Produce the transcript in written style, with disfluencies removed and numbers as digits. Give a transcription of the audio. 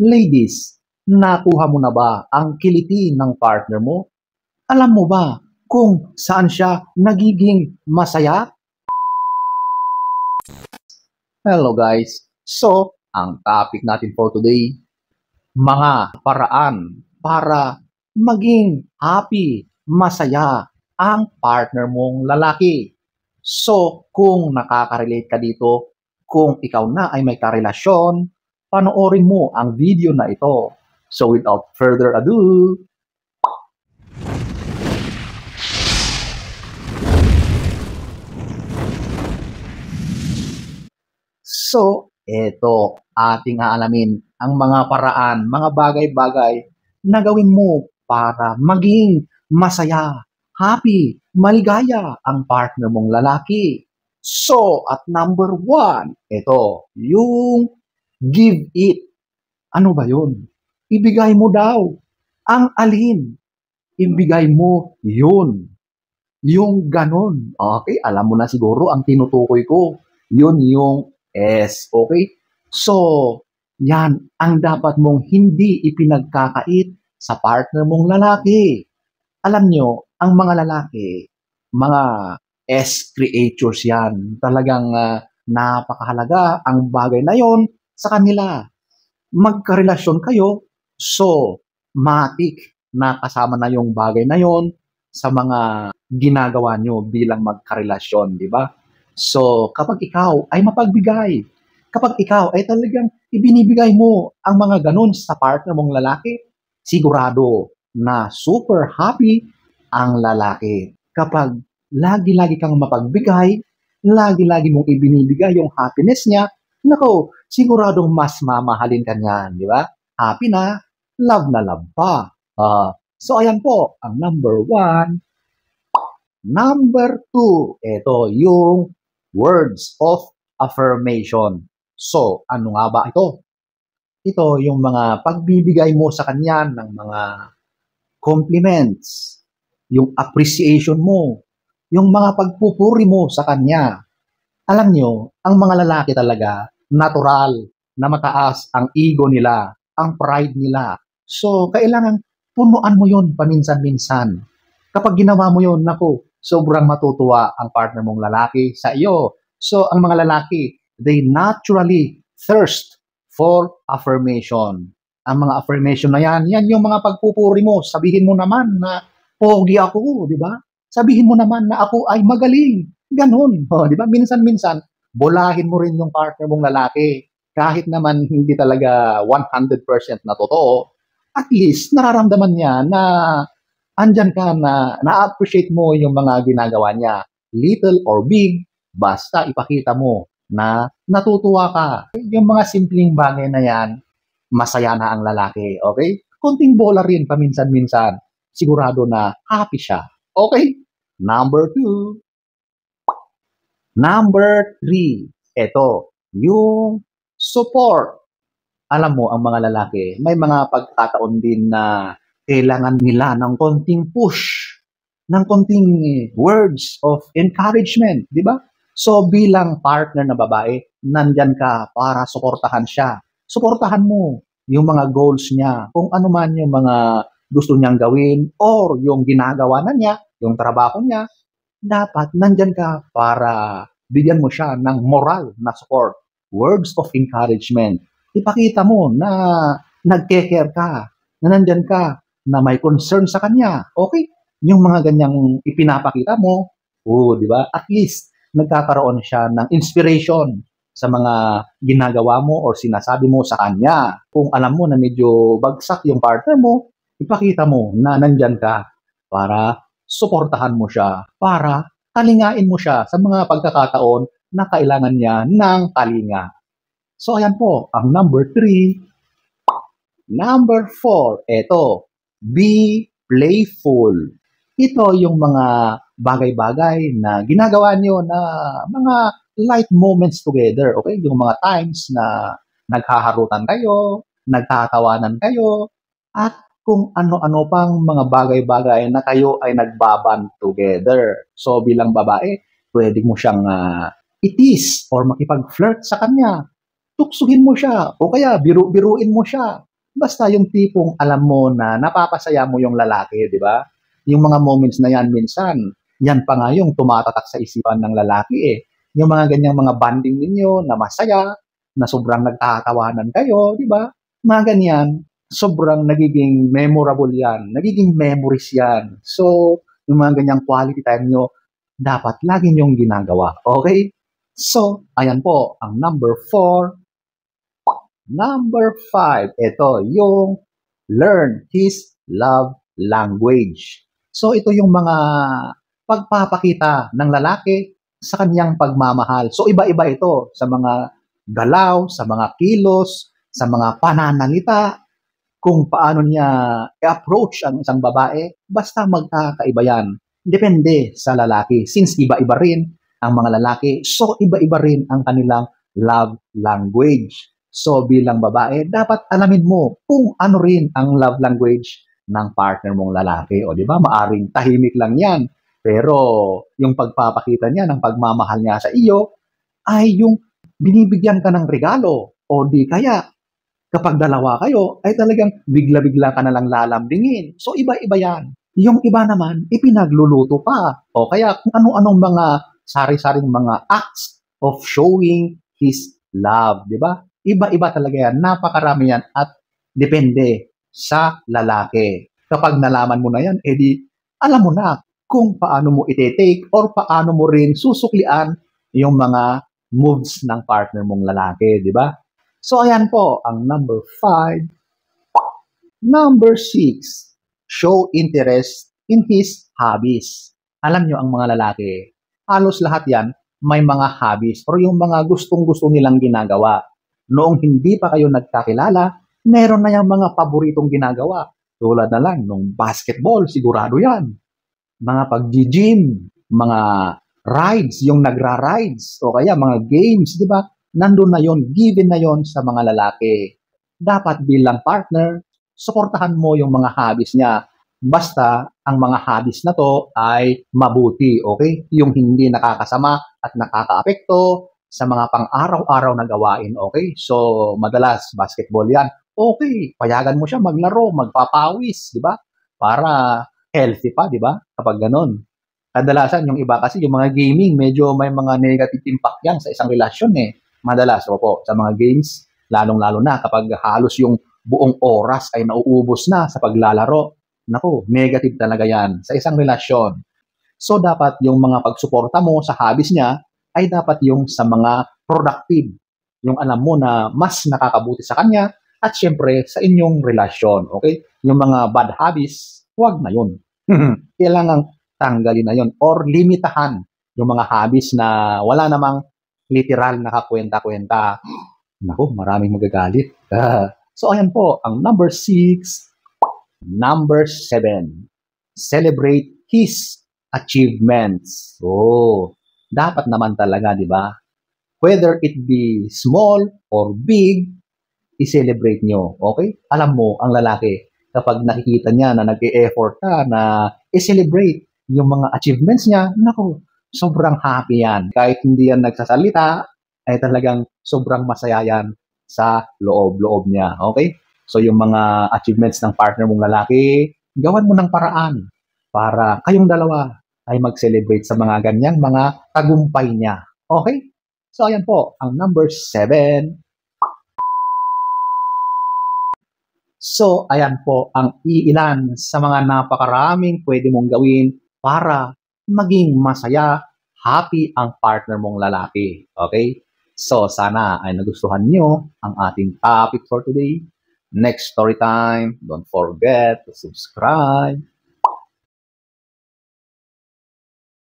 Ladies, nakuha mo na ba ang kiliti ng partner mo? Alam mo ba kung saan siya nagiging masaya? Hello guys! So, ang topic natin for today, mga paraan para maging happy, masaya ang partner mong lalaki. So, kung nakaka-relate ka dito, kung ikaw na ay may karelasyon, panoorin mo ang video na ito. So, without further ado, so, eto, ating aalamin ang mga paraan, mga bagay-bagay na gawin mo para maging masaya, happy, maligaya ang partner mong lalaki. So, at number 1, ito, yung give it. Ano ba yun? Ibigay mo daw. Ang alin? Ibigay mo yun. Yung ganon. Okay, alam mo na siguro ang tinutukoy ko. Yun yung S. Okay? So, yan ang dapat mong hindi ipinagkakait sa partner mong lalaki. Alam nyo, ang mga lalaki, mga S creatures yan. Talagang napakahalaga ang bagay na yon sa kanila. Magkarelasyon kayo, so matik na kasama na yung bagay na yon sa mga ginagawa nyo bilang magkarelasyon, di ba? So, kapag ikaw ay mapagbigay, kapag ikaw ay talagang ibinibigay mo ang mga ganun sa partner mong lalaki, sigurado na super happy ang lalaki. Kapag lagi-lagi kang mapagbigay, lagi-lagi mong ibinibigay yung happiness niya, nako, siguradong mas mamahalin ka niyan, di ba? Happy na love pa. So, ayan po, ang number 1. Number 2, ito yung words of affirmation. So, ano nga ba ito? Ito yung mga pagbibigay mo sa kanya ng mga compliments, yung appreciation mo, yung mga pagpupuri mo sa kanya. Alam nyo, ang mga lalaki talaga, natural na mataas ang ego nila, ang pride nila. So, kailangan punuan mo yun paminsan-minsan. Kapag ginawa mo yun, naku, sobrang matutuwa ang partner mong lalaki sa iyo. So, ang mga lalaki, they naturally thirst for affirmation. Ang mga affirmation na yan yung mga pagpupuri mo. Sabihin mo naman na, pogi ako, di ba? Sabihin mo naman na ako ay magaling. Ganun, di ba? Minsan-minsan, bolahin mo rin yung partner mong lalaki. Kahit naman hindi talaga 100% na totoo, at least nararamdaman niya na andyan ka na na-appreciate mo yung mga ginagawa niya. Little or big, basta ipakita mo na natutuwa ka. Yung mga simpleng bagay na yan, masaya na ang lalaki. Okay? Konting bola rin paminsan-minsan. Sigurado na happy siya. Okay? Number 2. Number 3, ito, yung support. Alam mo, ang mga lalaki, may mga pagkataon din na kailangan nila ng konting push, ng konting words of encouragement, di ba? So, bilang partner na babae, nandyan ka para suportahan siya. Suportahan mo yung mga goals niya, kung ano man yung mga gusto niyang gawin or yung ginagawa na niya, yung trabaho niya, dapat nandyan ka para bigyan mo siya ng moral na support, words of encouragement. Ipakita mo na nag-care ka, na nandyan ka, na may concern sa kanya. Okay? Yung mga ganyang ipinapakita mo, di ba? At least, nagkakaroon siya ng inspiration sa mga ginagawa mo or sinasabi mo sa kanya. Kung alam mo na medyo bagsak yung partner mo, ipakita mo na nandyan ka para suportahan mo siya, para kalingain mo siya sa mga pagkakataon na kailangan niya ng kalinga. So, ayan po, ang number 3. Number 4, ito, be playful. Ito yung mga bagay-bagay na ginagawa niyo na mga light moments together, okay? Yung mga times na naghaharutan kayo, nagtatawanan kayo, at kung ano-ano pang mga bagay-bagay na kayo ay nagbaban together. So, bilang babae, pwede mo siyang itis or makipag-flirt sa kanya. Tuksuhin mo siya o kaya biru-biruin mo siya. Basta yung tipong alam mo na napapasaya mo yung lalaki, di ba? Yung mga moments na yan minsan, yan pa nga yung tumatatak sa isipan ng lalaki eh. Yung mga ganyang mga bonding ninyo na masaya, na sobrang nagtatawanan kayo, di ba? Mga ganyan, sobrang nagiging memorable yan, nagiging memories yan. So, yung mga ganyang quality time nyo, dapat lagi nyong ginagawa. Okay? So, ayan po, ang number 4. Number 5, ito yung learn his love language. So, ito yung mga pagpapakita ng lalaki sa kanyang pagmamahal. So, iba-iba ito sa mga galaw, sa mga kilos, sa mga pananalita, kung paano niya i-approach ang isang babae, basta magkakaiba yan. Depende sa lalaki. Since iba-iba rin ang mga lalaki, so iba-iba rin ang kanilang love language. So bilang babae, dapat alamin mo kung ano rin ang love language ng partner mong lalaki. O di ba? Maaring tahimik lang yan. Pero yung pagpapakita niya ng pagmamahal niya sa iyo ay yung binibigyan ka ng regalo o di kaya kapag dalawa kayo, ay talagang bigla-bigla ka na lang lalambingin. So, iba-iba yan. Yung iba naman, ipinagluluto pa. O kaya kung ano-anong mga sari-saring mga acts of showing his love. Di ba? Iba-iba talaga yan. Napakarami yan at depende sa lalaki. Kapag nalaman mo na yan, edi alam mo na kung paano mo ite-take or paano mo rin susuklian yung mga moves ng partner mong lalaki. Di ba? So, ayan po, ang number 5. Number 6, show interest in his hobbies. Alam nyo, ang mga lalaki, halos lahat yan, may mga hobbies or yung mga gustong-gusto nilang ginagawa. Noong hindi pa kayo nagkakilala, meron na yung mga paboritong ginagawa. Tulad na lang nung basketball, sigurado yan. Mga pag-gym, mga rides, yung nagra-rides, o kaya mga games, di ba? Nandun na yon, given na yon sa mga lalaki. Dapat bilang partner, suportahan mo yung mga hobbies niya. Basta ang mga hobbies na to ay mabuti, okay? Yung hindi nakakasama at nakakaapekto sa mga pang-araw-araw na gawain, okay? So, madalas basketball yan. Okay, payagan mo siya maglaro, magpapawis, di ba? Para healthy pa, di ba? Kapag ganun. Kadalasan yung iba kasi yung mga gaming, medyo may mga negative impact yan sa isang relasyon eh. Madalas, opo, sa mga games, lalong-lalo na kapag halos yung buong oras ay nauubos na sa paglalaro. Naku, negative talaga yan sa isang relasyon. So, dapat yung mga pagsuporta mo sa hobbies niya ay dapat yung sa mga productive. Yung alam mo na mas nakakabuti sa kanya at syempre sa inyong relasyon. Okay? Yung mga bad hobbies, huwag na yun. Kailangang tanggalin na yun or limitahan yung mga hobbies na wala namang literal na kakwenta-kwenta. Naku, maraming magagalit. So, ayan po, ang number 6. Number 7. Celebrate his achievements. Oh, dapat naman talaga, di ba? Whether it be small or big, i-celebrate nyo. Okay? Alam mo, ang lalaki, kapag nakikita niya na nag-e-effort ka na i-celebrate yung mga achievements niya, naku, sobrang happy yan. Kahit hindi yan nagsasalita, ay talagang sobrang masaya yan sa loob-loob niya. Okay? So yung mga achievements ng partner mong lalaki, gawan mo ng paraan para kayong dalawa ay mag-celebrate sa mga ganyang mga tagumpay niya. Okay? So ayan po, ang number 7. So, ayan po ang iilan sa mga napakaraming pwede mong gawin para maging masaya, happy ang partner mong lalaki. Okay? So, sana ay nagustuhan nyo ang ating topic for today. Next story time, don't forget to subscribe,